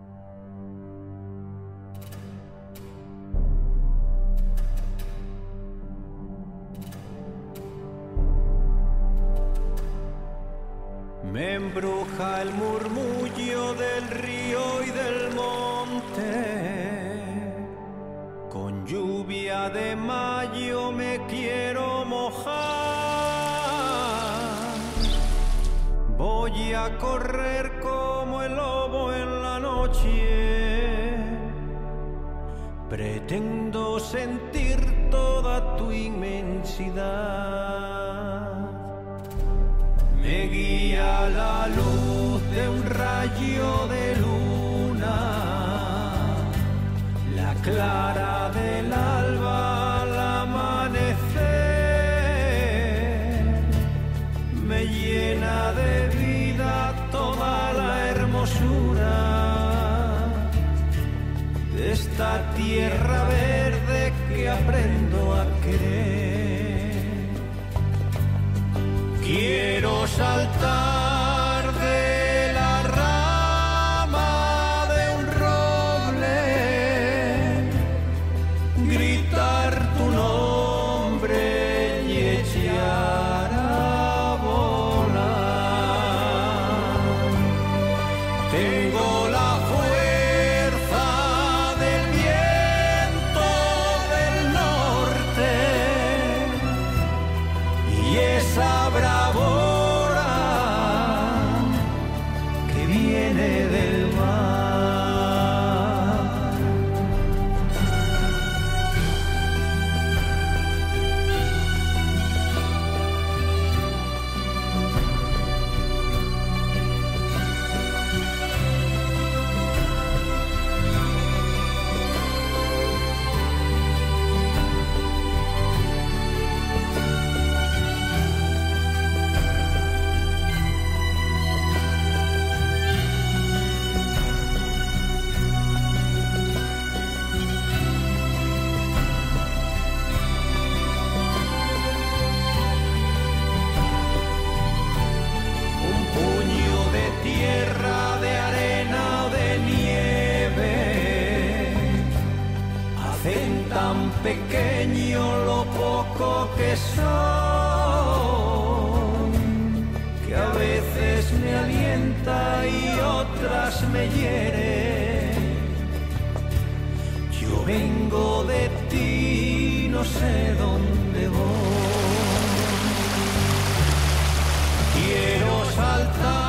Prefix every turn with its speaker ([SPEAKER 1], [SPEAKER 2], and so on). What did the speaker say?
[SPEAKER 1] Me embruja el murmullo del río y del monte. Con lluvia de mayo me quiero mojar. Voy a correr como el lobo en la noche. Pretendo sentir toda tu inmensidad. Me guía la luz de un rayo de luna, la clara del alba al amanecer. Me llena de vida toda la hermosura de esta tierra verde que aprendo a querer. Quiero saltar de la rama de un roble, gritar tu nombre y echar a volar. Tengo la fuerza del viento del norte y esa bravura que viene del mar. Tan pequeño lo poco que soy, que a veces me alienta y otras me hiere. Yo vengo de ti, no sé dónde voy. Quiero saltar